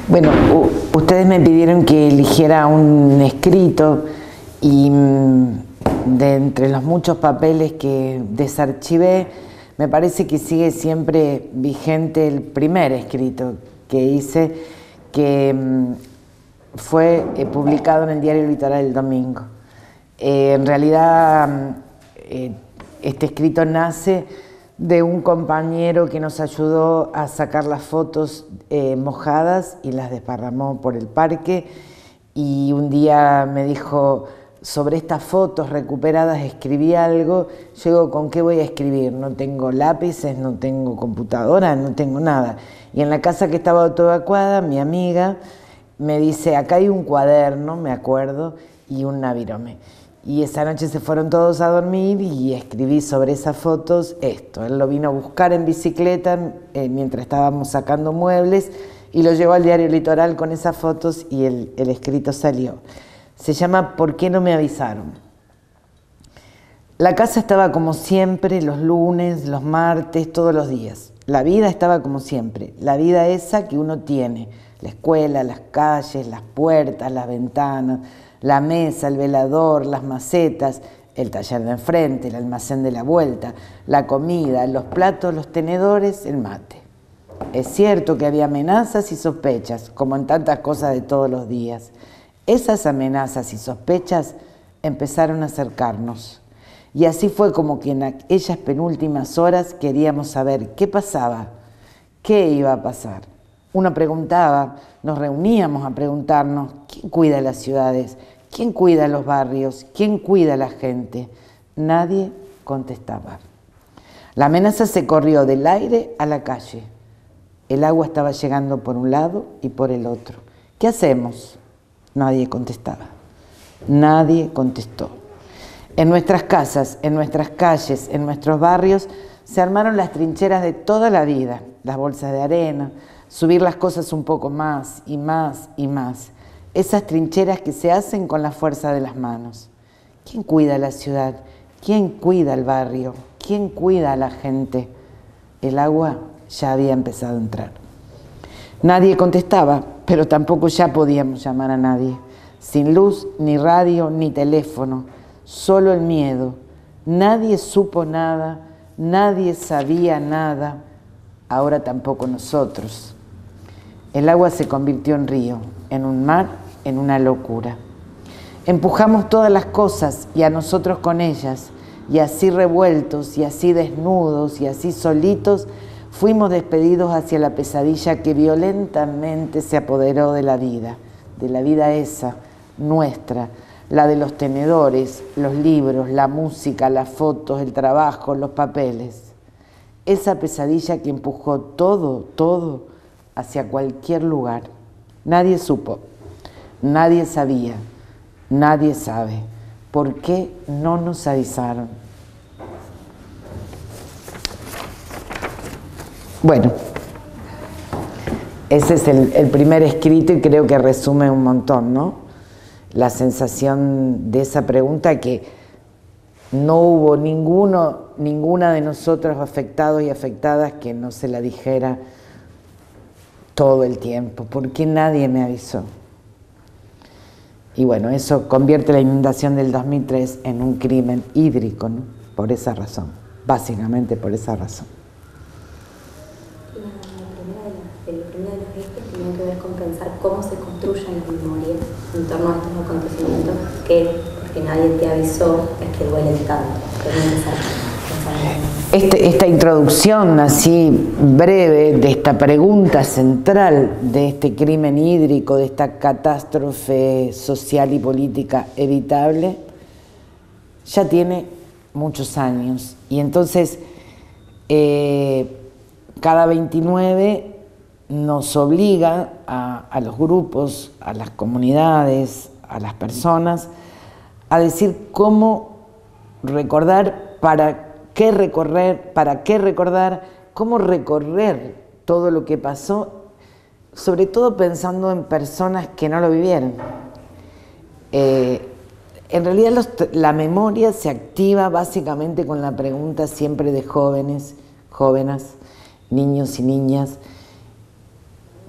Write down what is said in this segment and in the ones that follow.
Bueno, ustedes me pidieron que eligiera un escrito y de entre los muchos papeles que desarchivé, me parece que sigue siempre vigente el primer escrito que hice, que fue publicado en el Diario Litoral el domingo. En realidad, este escrito nace de un compañero que nos ayudó a sacar las fotos mojadas y las desparramó por el parque, y un día me dijo: sobre estas fotos recuperadas escribí algo. Yo digo: ¿con qué voy a escribir? No tengo lápices, no tengo computadora, no tengo nada. Y en la casa que estaba autoevacuada, mi amiga me dice: acá hay un cuaderno, me acuerdo, y un navirome. Y esa noche se fueron todos a dormir y escribí sobre esas fotos esto. Él lo vino a buscar en bicicleta mientras estábamos sacando muebles y lo llevó al Diario Litoral con esas fotos, y el escrito salió. Se llama ¿Por qué no me avisaron? La casa estaba como siempre, los lunes, los martes, todos los días. La vida estaba como siempre, la vida esa que uno tiene. La escuela, las calles, las puertas, las ventanas, la mesa, el velador, las macetas, el taller de enfrente, el almacén de la vuelta, la comida, los platos, los tenedores, el mate. Es cierto que había amenazas y sospechas, como en tantas cosas de todos los días. Esas amenazas y sospechas empezaron a acercarnos. Y así fue como que en aquellas penúltimas horas queríamos saber qué pasaba, qué iba a pasar. Uno preguntaba, nos reuníamos a preguntarnos: ¿quién cuida las ciudades? ¿Quién cuida los barrios? ¿Quién cuida a la gente? Nadie contestaba. La amenaza se corrió del aire a la calle. El agua estaba llegando por un lado y por el otro. ¿Qué hacemos? Nadie contestaba. Nadie contestó. En nuestras casas, en nuestras calles, en nuestros barrios, se armaron las trincheras de toda la vida, las bolsas de arena, subir las cosas un poco más y más y más. Esas trincheras que se hacen con la fuerza de las manos. ¿Quién cuida la ciudad? ¿Quién cuida el barrio? ¿Quién cuida a la gente? El agua ya había empezado a entrar. Nadie contestaba, pero tampoco ya podíamos llamar a nadie. Sin luz, ni radio, ni teléfono, solo el miedo. Nadie supo nada, nadie sabía nada, ahora tampoco nosotros. El agua se convirtió en río, en un mar, en una locura. Empujamos todas las cosas y a nosotros con ellas, y así revueltos, y así desnudos, y así solitos, fuimos despedidos hacia la pesadilla que violentamente se apoderó de la vida esa, nuestra, la de los tenedores, los libros, la música, las fotos, el trabajo, los papeles. Esa pesadilla que empujó todo hacia cualquier lugar. Nadie supo, nadie sabía, nadie sabe. ¿Por qué no nos avisaron? Bueno, ese es el primer escrito y creo que resume un montón, ¿no? La sensación de esa pregunta, que no hubo ninguna de nosotros afectados y afectadas que no se la dijera todo el tiempo. ¿Por qué nadie me avisó? Y bueno, eso convierte la inundación del 2003 en un crimen hídrico, ¿no? Por esa razón, básicamente por esa razón. El primero de los gestos tiene que ver con pensar cómo se construyen las memorias en torno a estos acontecimientos que, porque nadie te avisó, es que duelen tanto. Esta introducción así breve de esta pregunta central de este crimen hídrico, de esta catástrofe social y política evitable, ya tiene muchos años. Y entonces, cada 29 nos obliga a los grupos, a las comunidades, a las personas, a decir cómo recordar, para qué recordar, cómo recorrer todo lo que pasó, sobre todo pensando en personas que no lo vivieron. En realidad la memoria se activa básicamente con la pregunta siempre de jóvenes, jóvenes, niños y niñas,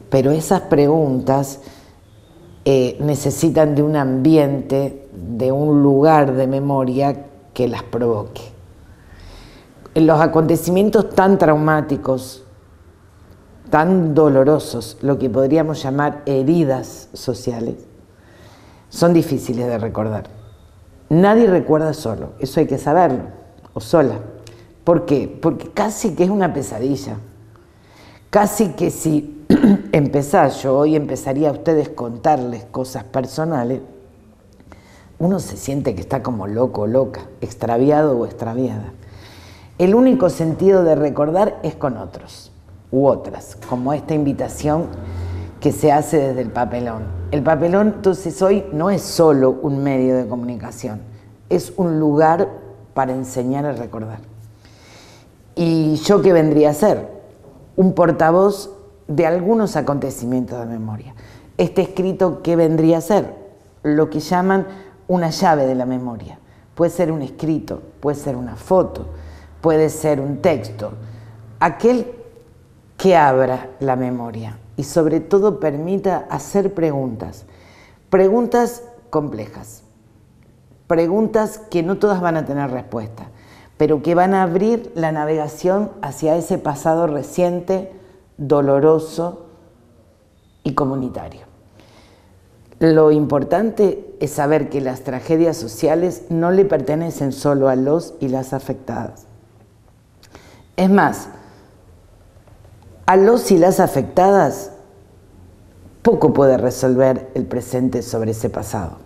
pero esas preguntas necesitan de un ambiente, de un lugar de memoria que las provoque. En los acontecimientos tan traumáticos, tan dolorosos, lo que podríamos llamar heridas sociales, son difíciles de recordar. Nadie recuerda solo, eso hay que saberlo, o sola. ¿Por qué? Porque casi que es una pesadilla. Casi que si yo hoy empezaría a ustedes contarles cosas personales, uno se siente que está como loco o loca, extraviado o extraviada. El único sentido de recordar es con otros u otras, como esta invitación que se hace desde el papelón. El papelón, entonces, hoy no es solo un medio de comunicación, es un lugar para enseñar a recordar. ¿Y yo qué vendría a ser? Un portavoz de algunos acontecimientos de memoria. Este escrito, ¿qué vendría a ser? Lo que llaman una llave de la memoria. Puede ser un escrito, puede ser una foto, puede ser un texto. Aquel que abra la memoria y sobre todo permita hacer preguntas. Preguntas complejas. Preguntas que no todas van a tener respuesta, pero que van a abrir la navegación hacia ese pasado reciente, doloroso y comunitario. Lo importante es saber que las tragedias sociales no le pertenecen solo a los y las afectadas. Es más, a los y las afectadas poco puede resolver el presente sobre ese pasado.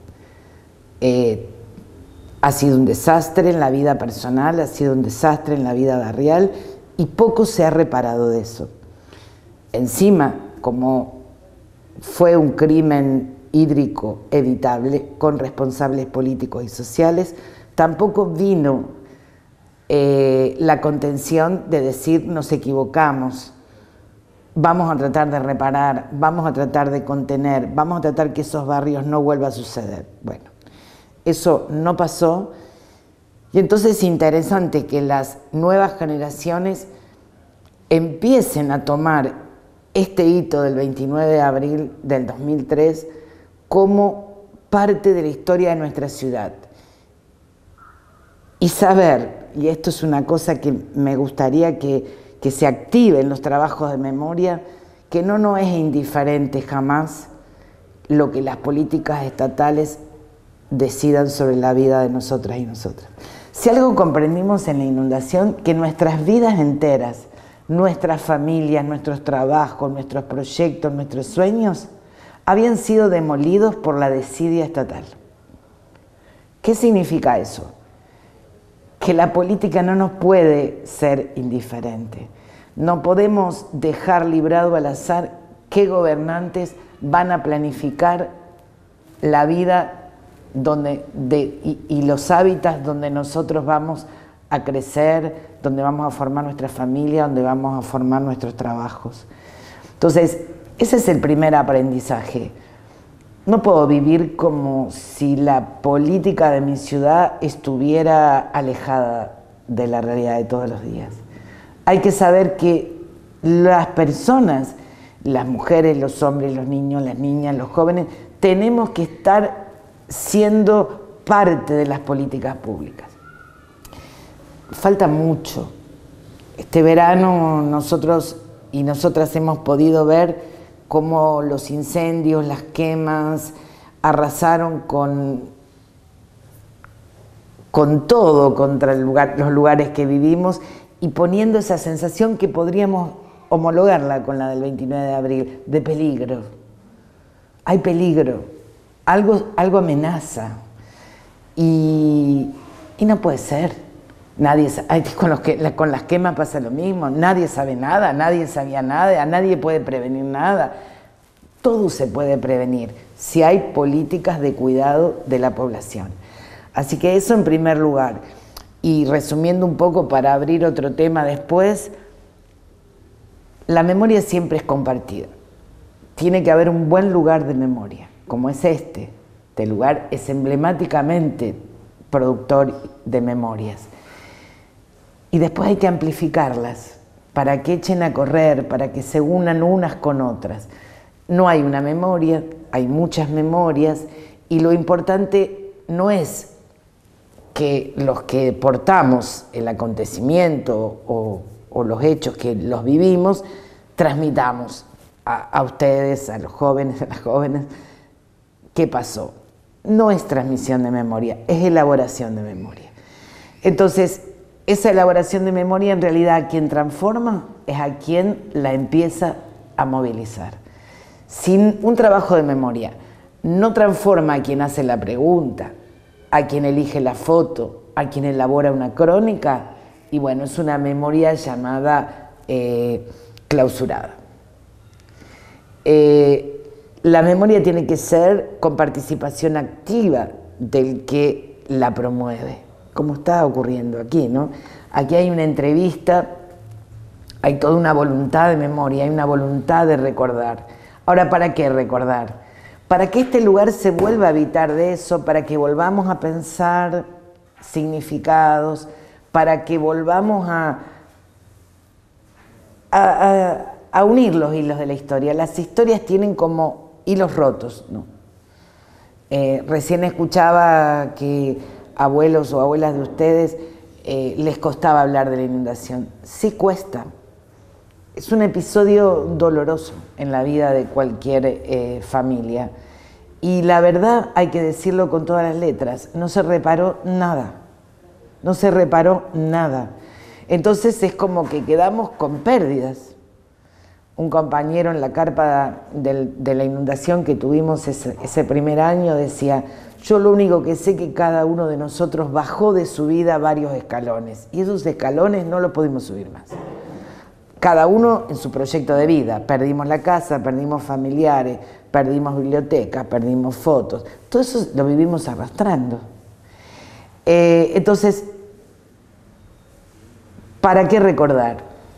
Ha sido un desastre en la vida personal, ha sido un desastre en la vida barrial y poco se ha reparado de eso. Encima, como fue un crimen hídrico evitable con responsables políticos y sociales, tampoco vino la contención de decir nos equivocamos, vamos a tratar de reparar, vamos a tratar de contener, vamos a tratar que esos barrios no vuelva a suceder. Bueno, eso no pasó y entonces es interesante que las nuevas generaciones empiecen a tomar este hito del 29 de abril del 2003 como parte de la historia de nuestra ciudad. Y saber, y esto es una cosa que me gustaría que se active en los trabajos de memoria, que no nos es indiferente jamás lo que las políticas estatales decidan sobre la vida de nosotras y nosotras. Si algo comprendimos en la inundación, que nuestras vidas enteras, nuestras familias, nuestros trabajos, nuestros proyectos, nuestros sueños, habían sido demolidos por la desidia estatal. ¿Qué significa eso? Que la política no nos puede ser indiferente. No podemos dejar librado al azar qué gobernantes van a planificar la vida y los hábitats donde nosotros vamos a crecer, donde vamos a formar nuestra familia, donde vamos a formar nuestros trabajos. Entonces, ese es el primer aprendizaje. No puedo vivir como si la política de mi ciudad estuviera alejada de la realidad de todos los días. Hay que saber que las personas, las mujeres, los hombres, los niños, las niñas, los jóvenes, tenemos que estar siendo parte de las políticas públicas. Falta mucho. Este verano nosotros y nosotras hemos podido ver cómo los incendios, las quemas, arrasaron con todo contra los lugares que vivimos y poniendo esa sensación que podríamos homologarla con la del 29 de abril, de peligro. Hay peligro, algo amenaza y no puede ser. Con las quemas pasa lo mismo, nadie sabe nada, nadie sabía nada, nadie puede prevenir nada. Todo se puede prevenir si hay políticas de cuidado de la población. Así que eso en primer lugar. Y resumiendo un poco para abrir otro tema después, la memoria siempre es compartida. Tiene que haber un buen lugar de memoria, como es este. Este lugar es emblemáticamente productor de memorias. Y después hay que amplificarlas para que echen a correr, para que se unan unas con otras. No hay una memoria, hay muchas memorias, y lo importante no es que los que portamos el acontecimiento o los hechos que los vivimos, transmitamos a ustedes, a los jóvenes, a las jóvenes, qué pasó. No es transmisión de memoria, es elaboración de memoria. Entonces, esa elaboración de memoria en realidad a quien transforma es a quien la empieza a movilizar. Sin un trabajo de memoria no transforma a quien hace la pregunta, a quien elige la foto, a quien elabora una crónica, y bueno, es una memoria llamada clausurada. La memoria tiene que ser con participación activa del que la promueve, como está ocurriendo aquí, ¿no? Aquí hay una entrevista, hay toda una voluntad de memoria, hay una voluntad de recordar. Ahora, ¿para qué recordar? Para que este lugar se vuelva a habitar de eso, para que volvamos a pensar significados, para que volvamos a unir los hilos de la historia. Las historias tienen como hilos rotos, ¿no? Recién escuchaba que abuelos o abuelas de ustedes les costaba hablar de la inundación. Sí cuesta. Es un episodio doloroso en la vida de cualquier familia. Y la verdad, hay que decirlo con todas las letras, no se reparó nada. No se reparó nada. Entonces es como que quedamos con pérdidas. Un compañero en la carpa de la inundación que tuvimos ese primer año decía: yo lo único que sé que cada uno de nosotros bajó de su vida varios escalones, y esos escalones no los pudimos subir más. Cada uno en su proyecto de vida. Perdimos la casa, perdimos familiares, perdimos bibliotecas, perdimos fotos. Todo eso lo vivimos arrastrando. Entonces, ¿para qué recordar?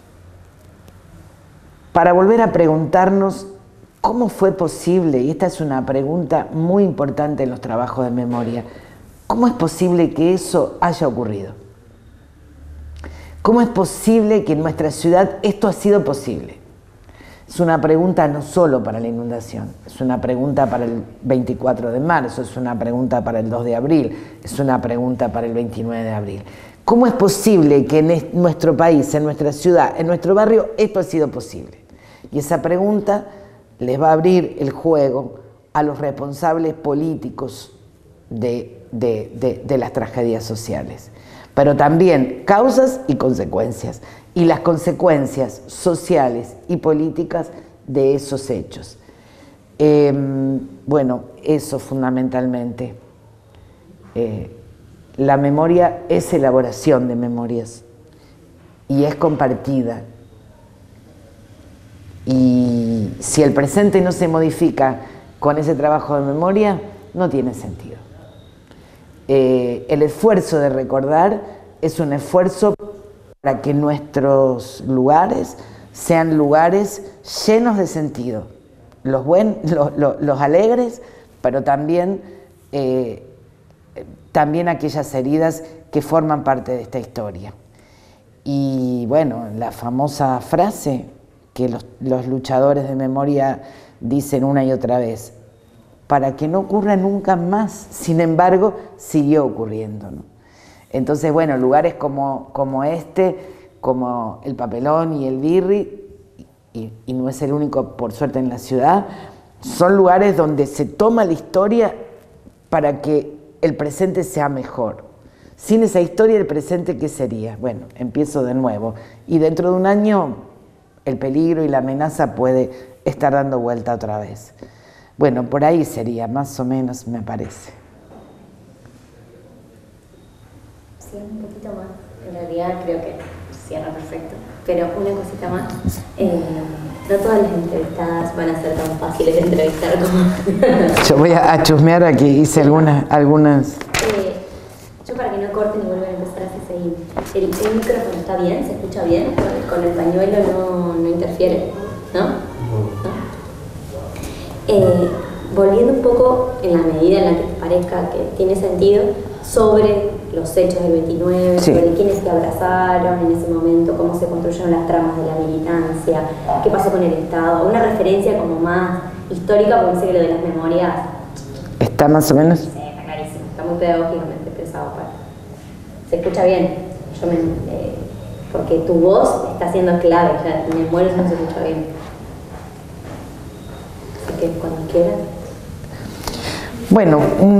Para volver a preguntarnos cómo fue posible, y esta es una pregunta muy importante en los trabajos de memoria, ¿cómo es posible que eso haya ocurrido? ¿Cómo es posible que en nuestra ciudad esto ha sido posible? Es una pregunta no solo para la inundación, es una pregunta para el 24 de marzo, es una pregunta para el 2 de abril, es una pregunta para el 29 de abril. ¿Cómo es posible que en nuestro país, en nuestra ciudad, en nuestro barrio, esto ha sido posible? Y esa pregunta les va a abrir el juego a los responsables políticos de las tragedias sociales. Pero también causas y consecuencias, y las consecuencias sociales y políticas de esos hechos. Bueno, eso fundamentalmente. La memoria es elaboración de memorias y es compartida. Y si el presente no se modifica con ese trabajo de memoria, no tiene sentido. El esfuerzo de recordar es un esfuerzo para que nuestros lugares sean lugares llenos de sentido, los alegres, pero también aquellas heridas que forman parte de esta historia. Y bueno, la famosa frase que los luchadores de memoria dicen una y otra vez: para que no ocurra nunca más. Sin embargo, siguió ocurriendo, ¿no? Entonces, bueno, lugares como este, como el Papelón y el Birri, y no es el único, por suerte, en la ciudad, son lugares donde se toma la historia para que el presente sea mejor. Sin esa historia, el presente, ¿qué sería? Bueno, empiezo de nuevo. Y dentro de un año, el peligro y la amenaza puede estar dando vuelta otra vez. Bueno, por ahí sería, más o menos, me parece. Sí, un poquito más. En realidad creo que cierra perfecto. Pero una cosita más. No todas las entrevistadas van a ser tan fáciles de entrevistar como... Yo voy a chusmear aquí, hice algunas... Yo, para que no corten y vuelvan a empezar, así seguir. ¿El micrófono está bien? ¿Se escucha bien? Con el pañuelo no interfiere, ¿no? Volviendo un poco, en la medida en la que te parezca que tiene sentido, sobre los hechos del 29, sí, sobre quiénes te abrazaron en ese momento, cómo se construyeron las tramas de la militancia, qué pasó con el Estado, una referencia como más histórica, porque sé que lo de las memorias ¿Está más o menos? sí, está clarísimo, está muy pedagógicamente pensado aparte. Se escucha bien, porque tu voz está siendo clave, ya me muero si no se escucha bien. Así que cuando quieras. Bueno,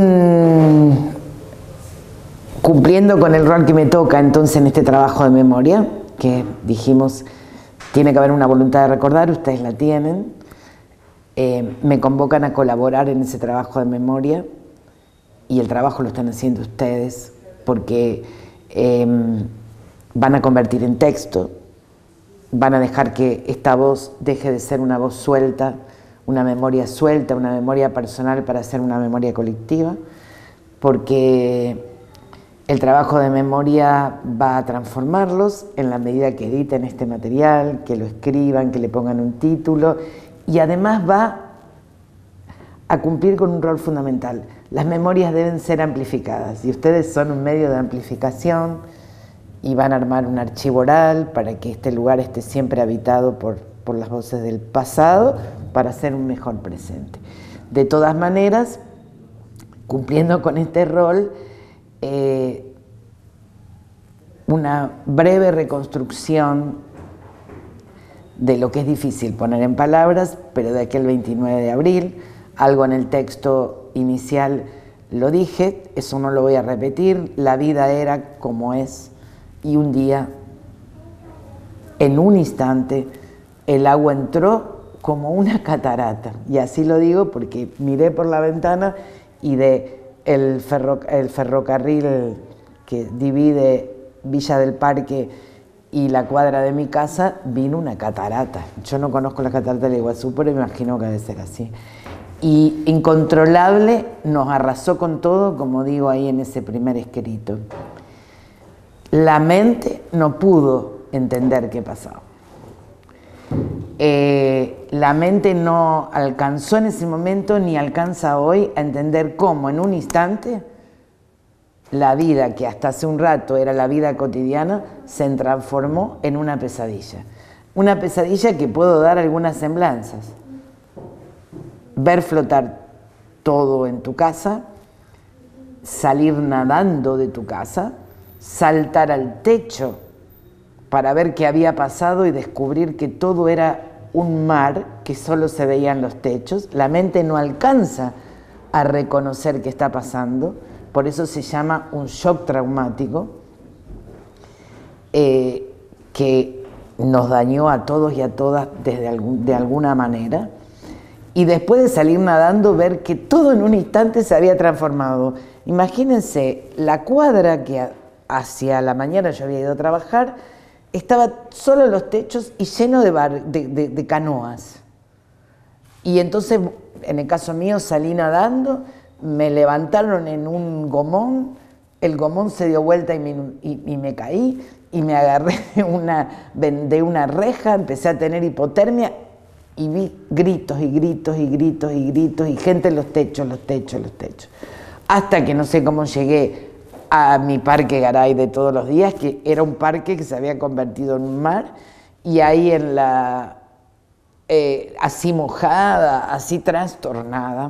cumpliendo con el rol que me toca entonces en este trabajo de memoria, que dijimos tiene que haber una voluntad de recordar, ustedes la tienen, me convocan a colaborar en ese trabajo de memoria y el trabajo lo están haciendo ustedes porque van a convertir en texto, van a dejar que esta voz deje de ser una voz suelta, una memoria personal para hacer una memoria colectiva, porque el trabajo de memoria va a transformarlos en la medida que editen este material, que lo escriban, que le pongan un título, y además va a cumplir con un rol fundamental. Las memorias deben ser amplificadas, y ustedes son un medio de amplificación, y van a armar un archivo oral para que este lugar esté siempre habitado por las voces del pasado, para hacer un mejor presente. De todas maneras, cumpliendo con este rol, una breve reconstrucción de lo que es difícil poner en palabras, pero de aquel 29 de abril, algo en el texto inicial lo dije, eso no lo voy a repetir, la vida era como es, y un día, en un instante, el agua entró como una catarata, y así lo digo porque miré por la ventana y el ferrocarril que divide Villa del Parque y la cuadra de mi casa, vino una catarata. Yo no conozco la catarata del Iguazú, pero me imagino que debe ser así. Y incontrolable, nos arrasó con todo, como digo ahí en ese primer escrito. La mente no pudo entender qué pasaba. La mente no alcanzó en ese momento ni alcanza hoy a entender cómo en un instante la vida que hasta hace un rato era la vida cotidiana se transformó en una pesadilla. Una pesadilla que puedo dar algunas semblanzas. Ver flotar todo en tu casa, salir nadando de tu casa, saltar al techo para ver qué había pasado y descubrir que todo era un mar, que solo se veían los techos. La mente no alcanza a reconocer qué está pasando, por eso se llama un shock traumático, que nos dañó a todos y a todas de alguna manera. Y después de salir nadando, ver que todo en un instante se había transformado. Imagínense, la cuadra que hacia la mañana yo había ido a trabajar, estaba solo los techos y lleno de canoas. Y entonces, en el caso mío, salí nadando, me levantaron en un gomón, el gomón se dio vuelta y me caí, y me agarré de una reja, empecé a tener hipotermia, y vi gritos y gritos y gritos y gritos y gente en los techos, hasta que no sé cómo llegué a mi parque Garay de todos los días, que era un parque que se había convertido en un mar, y ahí así mojada, así trastornada,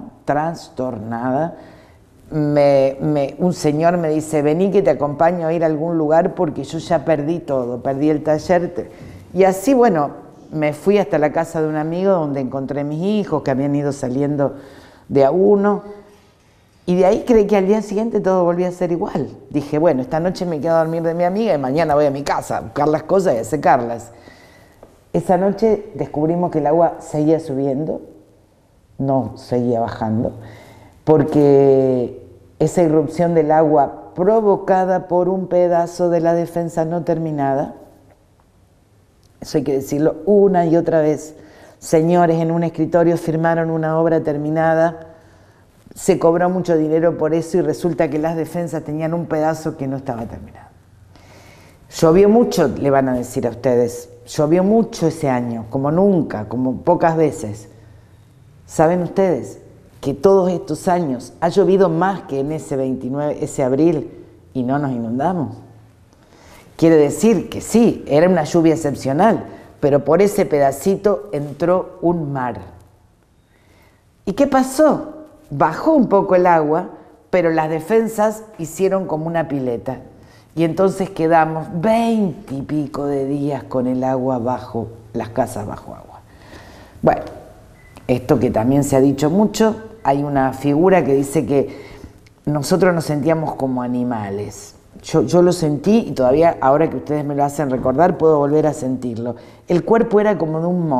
un señor me dice: vení que te acompaño a ir a algún lugar porque yo ya perdí todo, perdí el taller. Y así, bueno, me fui hasta la casa de un amigo donde encontré mis hijos que habían ido saliendo de a uno, y de ahí creí que al día siguiente todo volvía a ser igual. Dije, bueno, esta noche me quedo a dormir de mi amiga y mañana voy a mi casa a buscar las cosas y a secarlas. Esa noche descubrimos que el agua seguía subiendo, no seguía bajando, porque esa irrupción del agua provocada por un pedazo de la defensa no terminada, eso hay que decirlo una y otra vez, señores en un escritorio firmaron una obra terminada, se cobró mucho dinero por eso y resulta que las defensas tenían un pedazo que no estaba terminado. Llovió mucho, le van a decir a ustedes, llovió mucho ese año, como nunca, como pocas veces. ¿Saben ustedes que todos estos años ha llovido más que en ese abril y no nos inundamos? Quiere decir que sí, era una lluvia excepcional, pero por ese pedacito entró un mar. ¿Y qué pasó? Bajó un poco el agua, pero las defensas hicieron como una pileta. Y entonces quedamos 20 y pico de días con el agua bajo, las casas bajo agua. Bueno, esto que también se ha dicho mucho, hay una figura que dice que nosotros nos sentíamos como animales. Yo lo sentí y todavía, ahora que ustedes me lo hacen recordar, puedo volver a sentirlo. El cuerpo era como de un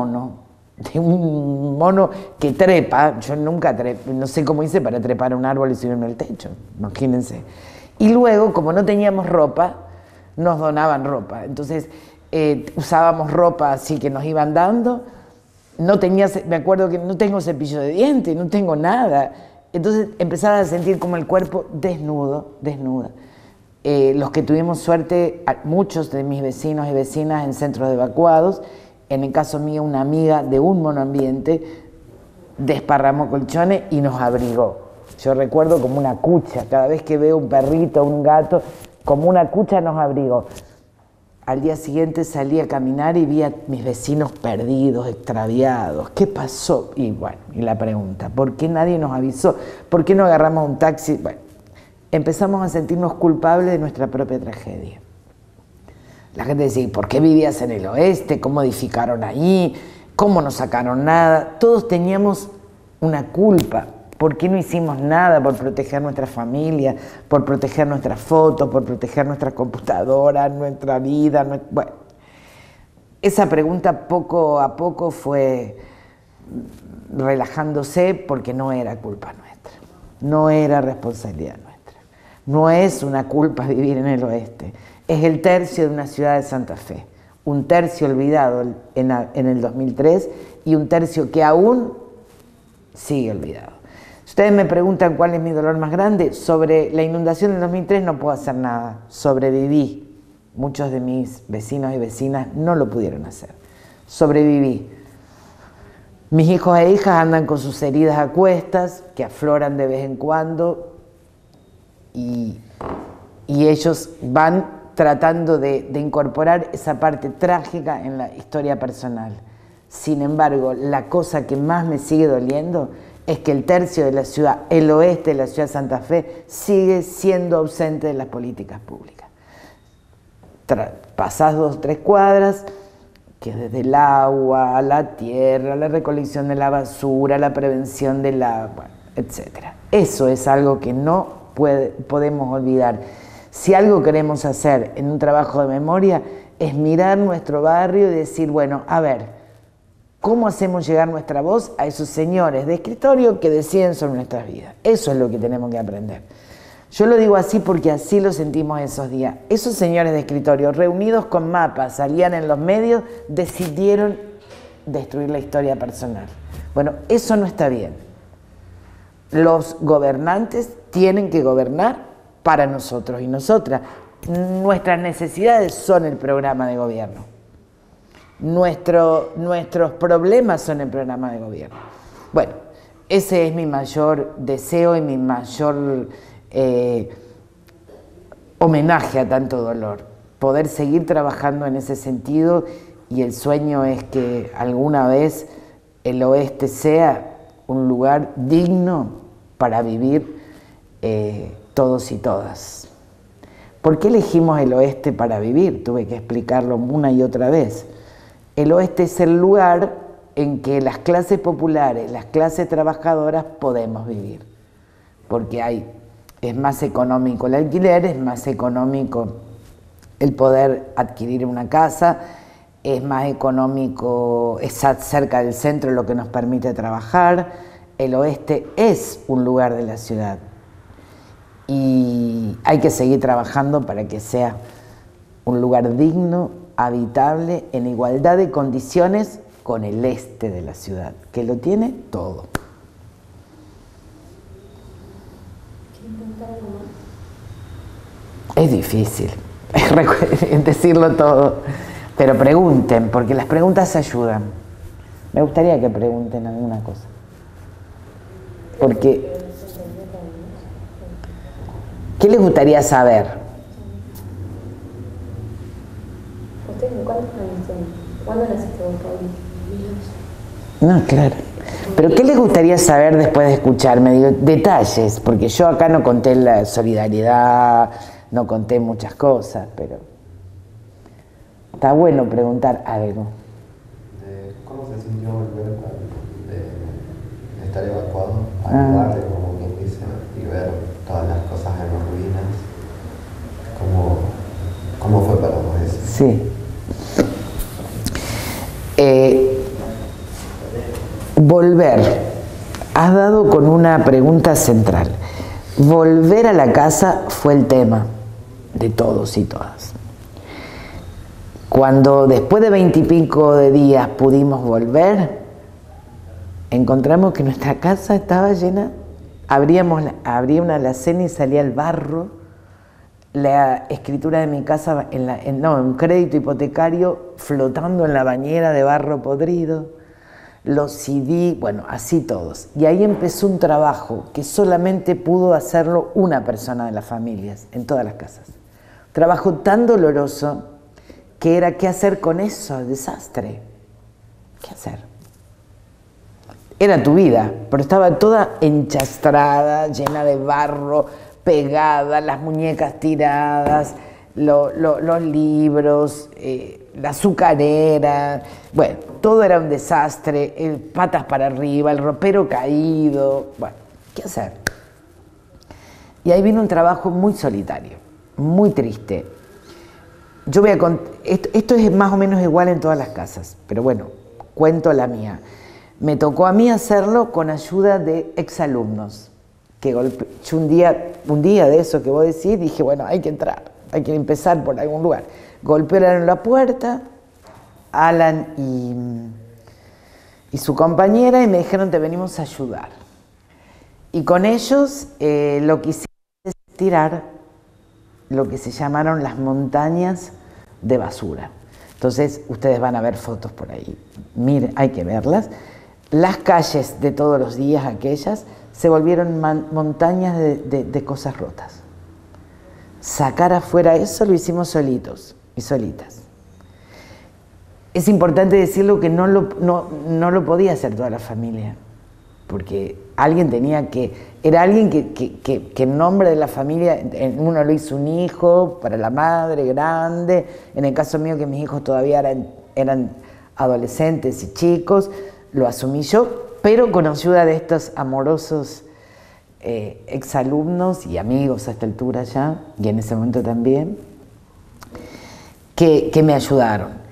mono que trepa. Yo nunca trepé, no sé cómo hice para trepar a un árbol y subirme al techo, imagínense. Y luego, como no teníamos ropa, nos donaban ropa. Entonces, usábamos ropa así que nos iban dando. No tenía, me acuerdo que no tengo cepillo de dientes, no tengo nada. Entonces empezaba a sentir como el cuerpo desnuda. Los que tuvimos suerte, muchos de mis vecinos y vecinas en centros de evacuados, en el caso mío una amiga de un monoambiente, desparramó colchones y nos abrigó. Yo recuerdo como una cucha, cada vez que veo un perrito o un gato, como una cucha nos abrigó. Al día siguiente salí a caminar y vi a mis vecinos perdidos, extraviados. ¿Qué pasó? Y bueno, y la pregunta, ¿por qué nadie nos avisó? ¿Por qué no agarramos un taxi? Bueno, empezamos a sentirnos culpables de nuestra propia tragedia. La gente decía, ¿por qué vivías en el oeste? ¿Cómo edificaron ahí? ¿Cómo no sacaron nada? Todos teníamos una culpa. ¿Por qué no hicimos nada por proteger nuestra familia, por proteger nuestras fotos, por proteger nuestras computadoras, nuestra vida? Bueno, esa pregunta poco a poco fue relajándose porque no era culpa nuestra, no era responsabilidad nuestra. No es una culpa vivir en el oeste, es el tercio de una ciudad de Santa Fe, un tercio olvidado en el 2003 y un tercio que aún sigue olvidado. Ustedes me preguntan cuál es mi dolor más grande. Sobre la inundación del 2003 no puedo hacer nada, sobreviví. Muchos de mis vecinos y vecinas no lo pudieron hacer. Sobreviví. Mis hijos e hijas andan con sus heridas a cuestas, que afloran de vez en cuando, y ellos van tratando de incorporar esa parte trágica en la historia personal. Sin embargo, la cosa que más me sigue doliendo es que el tercio de la ciudad, el oeste de la ciudad de Santa Fe, sigue siendo ausente de las políticas públicas. Pasás 2 o 3 cuadras, que desde el agua, la tierra, la recolección de la basura, la prevención del agua, etc. Eso es algo que no podemos olvidar. Si algo queremos hacer en un trabajo de memoria, es mirar nuestro barrio y decir, bueno, a ver, ¿cómo hacemos llegar nuestra voz a esos señores de escritorio que deciden sobre nuestras vidas? Eso es lo que tenemos que aprender. Yo lo digo así porque así lo sentimos esos días. Esos señores de escritorio, reunidos con mapas, salían en los medios, decidieron destruir la historia personal. Bueno, eso no está bien. Los gobernantes tienen que gobernar para nosotros y nosotras. Nuestras necesidades son el programa de gobierno. Nuestros problemas son el programa de gobierno. Bueno, ese es mi mayor deseo y mi mayor homenaje a tanto dolor. Poder seguir trabajando en ese sentido, y el sueño es que alguna vez el oeste sea un lugar digno para vivir todos y todas. ¿Por qué elegimos el oeste para vivir? Tuve que explicarlo una y otra vez. El oeste es el lugar en que las clases populares, las clases trabajadoras podemos vivir, porque es más económico el alquiler, es más económico el poder adquirir una casa, es más económico estar cerca del centro, lo que nos permite trabajar. El oeste es un lugar de la ciudad y hay que seguir trabajando para que sea un lugar digno, habitable, en igualdad de condiciones con el este de la ciudad, que lo tiene todo. Es difícil decirlo todo, pero pregunten, porque las preguntas ayudan. Me gustaría que pregunten alguna cosa. Porque, ¿qué les gustaría saber? ¿Cuántos años tienen? ¿Cuándo naciste vos, Pauli? No, claro. ¿Pero qué les gustaría saber después de escucharme? Digo, detalles, porque yo acá no conté la solidaridad, no conté muchas cosas, pero está bueno preguntar algo. ¿Cómo se sintió volver de estar evacuado al lugar, como quien dice, y ver todas las cosas en ruinas? ¿Cómo fue para vos eso? Sí. Volver. Has dado con una pregunta central. Volver a la casa fue el tema de todos y todas. Cuando después de 20 y pico de días pudimos volver, encontramos que nuestra casa estaba llena. Abría una alacena y salía el barro. La escritura de mi casa, un crédito hipotecario flotando en la bañera de barro podrido, los CD, bueno, así todos. Y ahí empezó un trabajo que solamente pudo hacerlo una persona de las familias, en todas las casas. Trabajo tan doloroso que era qué hacer con eso, el desastre. ¿Qué hacer? Era tu vida, pero estaba toda enchastrada, llena de barro, pegada, las muñecas tiradas, los libros, la azucarera, bueno, todo era un desastre, patas para arriba, el ropero caído, bueno, ¿qué hacer? Y ahí vino un trabajo muy solitario, muy triste. Yo voy a esto es más o menos igual en todas las casas, pero bueno, cuento la mía. Me tocó a mí hacerlo con ayuda de exalumnos. Yo un día de eso que vos decís, dije, bueno, hay que entrar, hay que empezar por algún lugar. Golpearon la puerta, Alan y su compañera, y me dijeron, te venimos a ayudar. Y con ellos lo que hicimos es tirar lo que se llamaron las montañas de basura. Entonces, ustedes van a ver fotos por ahí. Miren, hay que verlas. Las calles de todos los días, aquellas, se volvieron montañas de cosas rotas. Sacar afuera eso lo hicimos solitos y solitas. Es importante decirlo que no lo podía hacer toda la familia, porque alguien era alguien que en nombre de la familia, uno lo hizo un hijo, para la madre, grande, en el caso mío que mis hijos todavía eran adolescentes y chicos, lo asumí yo, pero con ayuda de estos amorosos exalumnos y amigos a esta altura ya, y en ese momento también, que me ayudaron.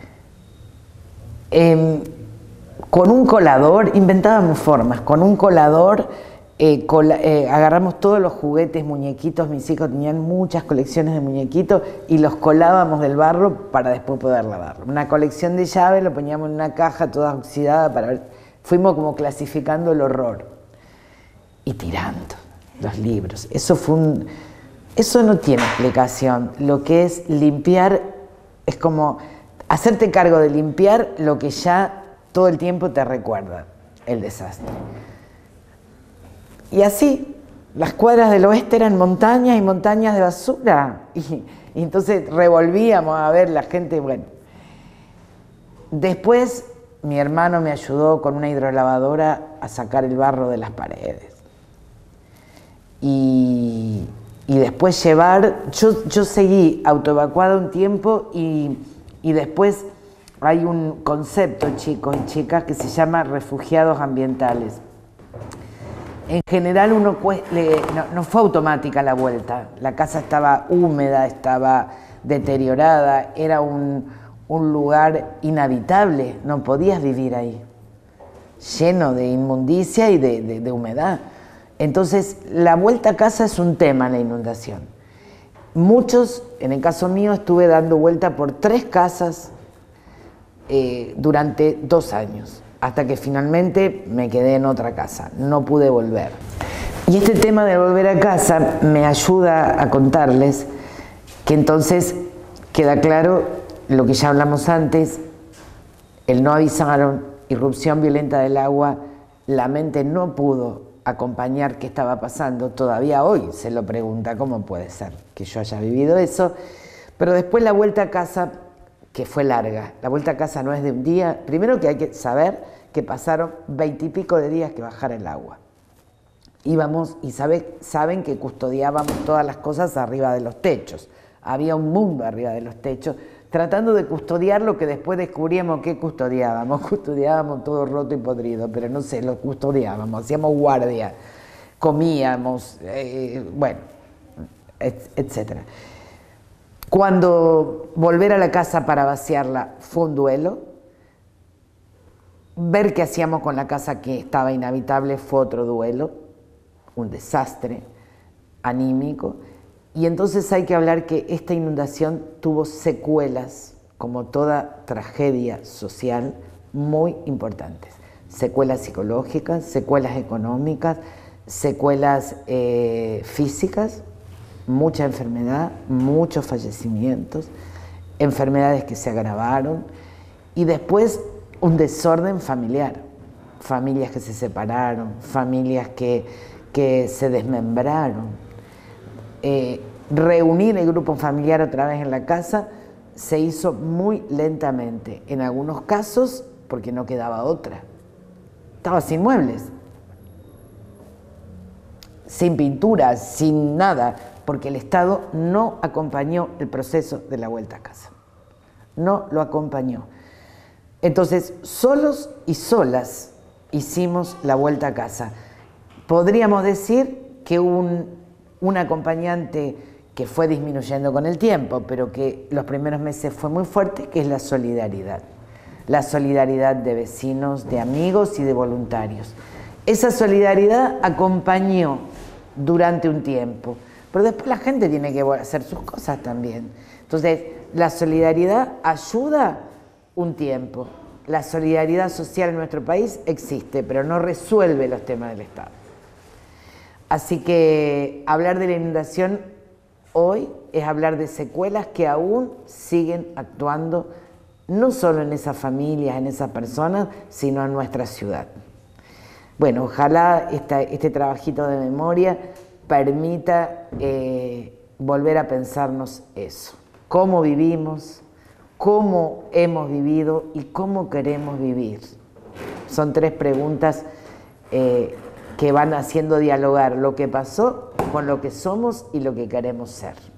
Con un colador, inventábamos formas, con un colador agarramos todos los juguetes, muñequitos, mis hijos tenían muchas colecciones de muñequitos y los colábamos del barro para después poder lavarlo. Una colección de llaves, lo poníamos en una caja toda oxidada para ver. Fuimos como clasificando el horror y tirando los libros. Eso no tiene explicación. Lo que es limpiar es como hacerte cargo de limpiar lo que ya todo el tiempo te recuerda, el desastre. Y así, las cuadras del oeste eran montañas y montañas de basura. Y entonces revolvíamos a ver la gente, bueno. Después mi hermano me ayudó con una hidrolavadora a sacar el barro de las paredes. Y después yo seguí autoevacuada un tiempo y después hay un concepto, chicos y chicas, que se llama refugiados ambientales. En general no fue automática la vuelta, la casa estaba húmeda, estaba deteriorada, era un lugar inhabitable, no podías vivir ahí, lleno de inmundicia y de humedad. Entonces, la vuelta a casa es un tema en la inundación. Muchos, en el caso mío, estuve dando vuelta por 3 casas durante 2 años, hasta que finalmente me quedé en otra casa, no pude volver. Y este tema de volver a casa me ayuda a contarles que entonces queda claro lo que ya hablamos antes, el no avisaron, irrupción violenta del agua, la mente no pudo acompañar qué estaba pasando, todavía hoy se lo pregunta cómo puede ser que yo haya vivido eso, pero después la vuelta a casa, que fue larga, la vuelta a casa no es de un día, primero que hay que saber que pasaron 20 y pico de días que bajara el agua. Íbamos y saben que custodiábamos todas las cosas arriba de los techos. Había un mundo arriba de los techos, tratando de custodiar lo que después descubríamos que custodiábamos. Custodiábamos todo roto y podrido, pero no sé, lo custodiábamos, hacíamos guardia, comíamos, bueno, etcétera. Cuando volver a la casa para vaciarla fue un duelo, ver qué hacíamos con la casa que estaba inhabitable fue otro duelo, un desastre anímico. Y entonces hay que hablar que esta inundación tuvo secuelas, como toda tragedia social, muy importantes. Secuelas psicológicas, secuelas económicas, secuelas físicas, mucha enfermedad, muchos fallecimientos, enfermedades que se agravaron y después un desorden familiar, familias que se separaron, familias que se desmembraron. Reunir el grupo familiar otra vez en la casa se hizo muy lentamente, en algunos casos porque no quedaba otra. Estaba sin muebles, sin pintura, sin nada, porque el Estado no acompañó el proceso de la vuelta a casa. No lo acompañó. Entonces, solos y solas hicimos la vuelta a casa. Podríamos decir que un acompañante que fue disminuyendo con el tiempo, pero que los primeros meses fue muy fuerte, que es la solidaridad. La solidaridad de vecinos, de amigos y de voluntarios. Esa solidaridad acompañó durante un tiempo, pero después la gente tiene que hacer sus cosas también. Entonces, la solidaridad ayuda un tiempo. La solidaridad social en nuestro país existe, pero no resuelve los temas del Estado. Así que hablar de la inundación hoy es hablar de secuelas que aún siguen actuando, no solo en esas familias, en esas personas, sino en nuestra ciudad. Bueno, ojalá este trabajito de memoria permita volver a pensarnos eso. Cómo vivimos, cómo hemos vivido y cómo queremos vivir. Son tres preguntas que van haciendo dialogar lo que pasó con lo que somos y lo que queremos ser.